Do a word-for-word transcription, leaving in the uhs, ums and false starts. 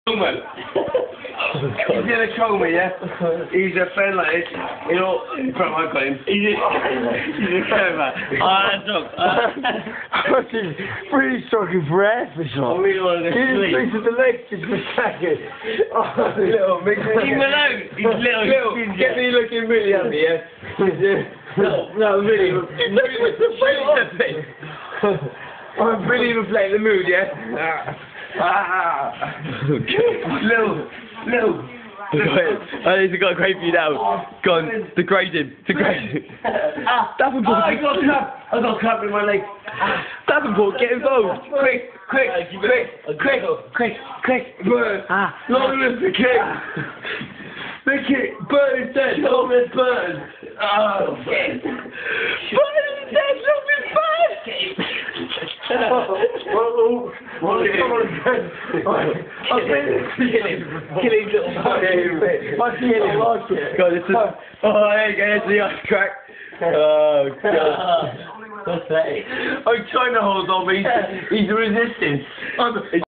Coleman. Oh, He's in a coma, yeah? He's a friend like this. You know, in front of my got him. He's a, he's a coma. Oh, that's up. I was really struggling for air for sure. I really wanted to sleep. He's to the legs just for a second. Oh, little, big Leave him alone. He's little. Little, he's get me looking really happy, yeah? No, no, really. Look at the face. I'm really reflecting the mood, yeah? Ah. Little, little. I need to got a great view now. Go on, degrade him, degrade him. Ah, Davenport, oh, I got a crap. I got a crap in my leg. Ah. Davenport, get involved. Quick, quick, quick, quick, quick, quick. Burn. Ah, Long live the king. The king. Burn is dead. Long live Burn. Oh, shit. Burn is dead. Long live Burn. Oh, come on, I've been Kill him. Kill him, little fucker. I kill him, I kill him. God, this is. Oh, there you go, there's the ice crack. Oh, God. What's that? I'm trying to hold on, but he's, he's resisting. I'm,